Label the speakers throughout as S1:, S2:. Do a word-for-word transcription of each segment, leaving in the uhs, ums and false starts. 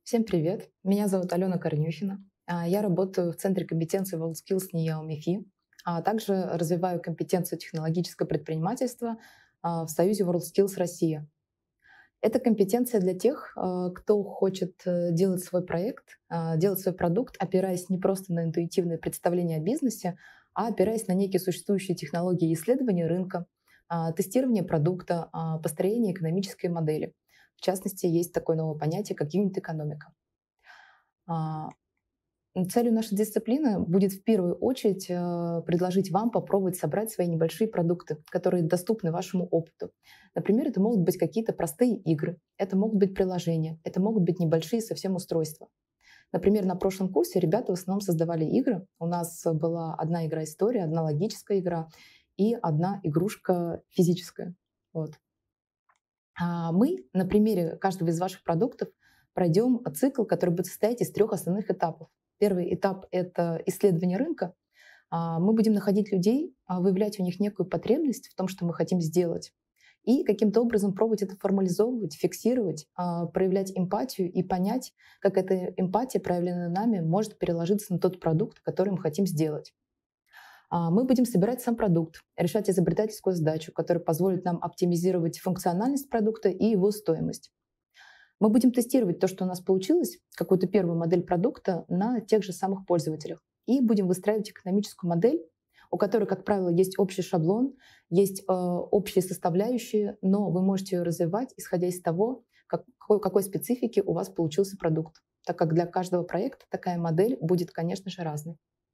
S1: Всем привет! Меня зовут Алена Корнюхина. А, Я работаю в Центре компетенции WorldSkills НИИ МИФИ, а также развиваю компетенцию технологическое предпринимательство а, в Союзе WorldSkills Россия. Это компетенция для тех, а, кто хочет э, делать свой проект, а, делать свой продукт, опираясь не просто на интуитивное представление о бизнесе, а опираясь на некие существующие технологии исследования рынка, а, тестирования продукта, а, построения экономической модели. В частности, есть такое новое понятие, как юнит-экономика. А, м, Целью нашей дисциплины будет в первую очередь э, предложить вам попробовать собрать свои небольшие продукты, которые доступны вашему опыту. Например, это могут быть какие-то простые игры, это могут быть приложения, это могут быть небольшие совсем устройства. Например, на прошлом курсе ребята в основном создавали игры. У нас была одна игра история, одна логическая игра и одна игрушка физическая. Вот. А Мы на примере каждого из ваших продуктов пройдем цикл, который будет состоять из трех основных этапов. Первый этап — это исследование рынка. А, Мы будем находить людей, а, выявлять у них некую потребность в том, что мы хотим сделать, и каким-то образом пробовать это формализовывать, фиксировать, а, проявлять эмпатию и понять, как эта эмпатия, проявленная нами, может переложиться на тот продукт, который мы хотим сделать. А, Мы будем собирать сам продукт, решать изобретательскую задачу, которая позволит нам оптимизировать функциональность продукта и его стоимость. Мы будем тестировать то, что у нас получилось, какую-то первую модель продукта на тех же самых пользователях. И будем выстраивать экономическую модель, у которой, как правило, есть общий шаблон, есть э, общие составляющие, но вы можете ее развивать, исходя из того, как- какой, какой специфики у вас получился продукт, так как для каждого проекта такая модель будет, конечно же, разной.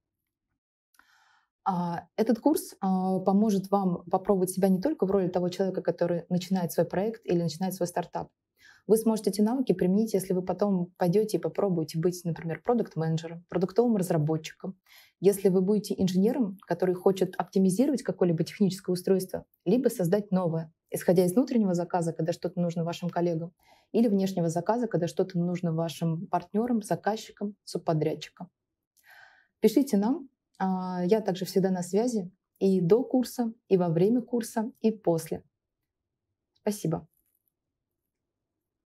S1: А, Этот курс а, поможет вам попробовать себя не только в роли того человека, который начинает свой проект или начинает свой стартап. Вы сможете эти навыки применить, если вы потом пойдете и попробуете быть, например, продукт-менеджером, продуктовым разработчиком. Если вы будете инженером, который хочет оптимизировать какое-либо техническое устройство, либо создать новое, исходя из внутреннего заказа, когда что-то нужно вашим коллегам, или внешнего заказа, когда что-то нужно вашим партнерам, заказчикам, субподрядчикам. Пишите нам. А, Я также всегда на связи и до курса, и во время курса, и после. Спасибо.